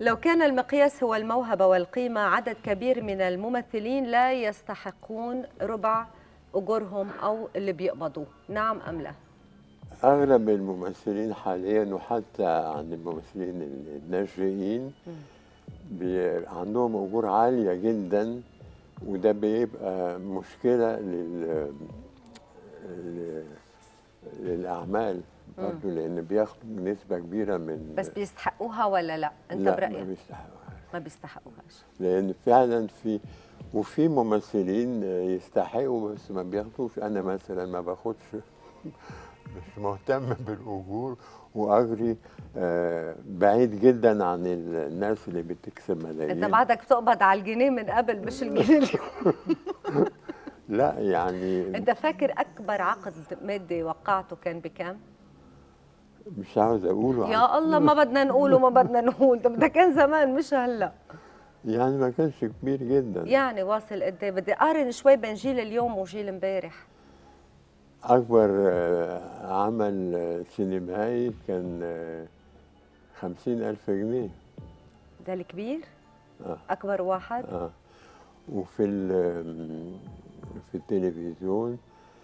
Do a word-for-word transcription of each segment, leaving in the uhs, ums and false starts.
لو كان المقياس هو الموهبة والقيمة، عدد كبير من الممثلين لا يستحقون ربع أجورهم أو اللي بيقبضوه، نعم أم لا؟ أغلب الممثلين حاليا وحتى عند الممثلين الناشئين بي- عندهم أجور عالية جدا، وده بيبقى مشكلة لل... لل- للأعمال برضه، لأن بياخدوا نسبة كبيرة من. بس بيستحقوها ولا لا؟ أنت لا، برأيك؟ ما بيستحقوهاش. ما بيستحقوهاش. لأن فعلا في وفي ممثلين يستحقوا بس ما بياخدوش. أنا مثلا ما باخدش، مش مهتم بالأجور، وأجري آه، بعيد جدا عن الناس اللي بتكسب ملايين. أنت بعدك بتقبض على الجنيه من قبل مش الجنيه اليوم. لا يعني أنت فاكر أكبر عقد مادي وقعته كان بكام؟ مش عاوز أقوله. يا الله، ما بدنا نقول وما بدنا نقول، طب ده كان زمان مش هلا. يعني ما كانش كبير جدا. يعني واصل قد ايه؟ بدي أقارن شوي بين جيل اليوم وجيل امبارح. أكبر آه، عمل آه، سينمائي كان آه، خمسين ألف جنيه. ده الكبير؟ آه. أكبر واحد؟ آه. وفي ال- في التلفزيون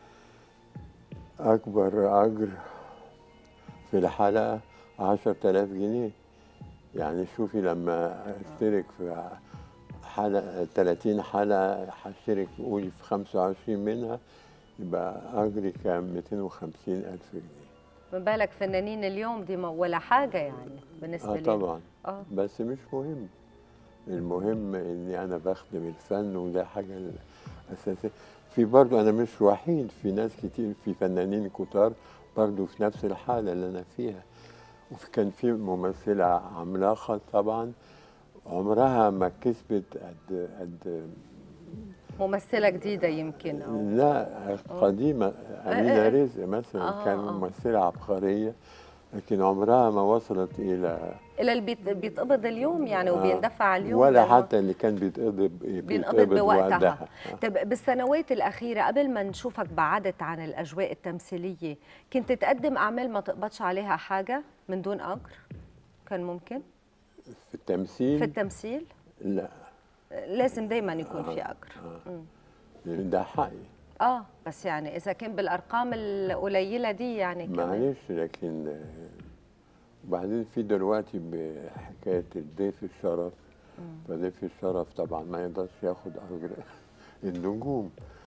أكبر أجر في الحلقة عشرة آلاف جنيه. يعني شوفي لما أشترك في حلقة ثلاثين حلقة، هشترك قولي في خمسة وعشرين منها، يبقى أجري كان مئتين وخمسين ألف جنيه. ما بالك فنانين اليوم، دي ما ولا حاجة يعني بالنسبة آه لي. طبعا. آه. بس مش مهم. المهم إني أنا بخدم الفن، وده حاجة أساسية. في برضو أنا مش وحيد، في ناس كتير، في فنانين كتار برضو في نفس الحالة اللي أنا فيها. وكان في ممثلة عملاقة طبعا عمرها ما كسبت قد قد ممثلة جديدة يمكن أو لا قديمة. آه، أمينة آه. رزق مثلا آه، كان آه. ممثلة عبقرية، لكن عمرها ما وصلت إلى إلى اللي بيت- بيتقبض اليوم يعني وبيندفع اليوم ولا للم- حتى اللي كان بيتقبض بينقبض بوقتها. وقتها. طب بالسنوات الأخيرة قبل ما نشوفك بعدت عن الأجواء التمثيلية، كنت تقدم أعمال ما تقبضش عليها حاجة من دون أجر؟ كان ممكن؟ في التمثيل في التمثيل؟ لا. لازم دايما يكون في أجر. آه. ده حقي. اه بس يعني اذا كان بالارقام القليله دي يعني كمان. معلش، لكن آه، وبعدين في دلوقتي بحكايه الضيف الشرف، فضيف الشرف طبعا ما يقدرش ياخد اجر النجوم.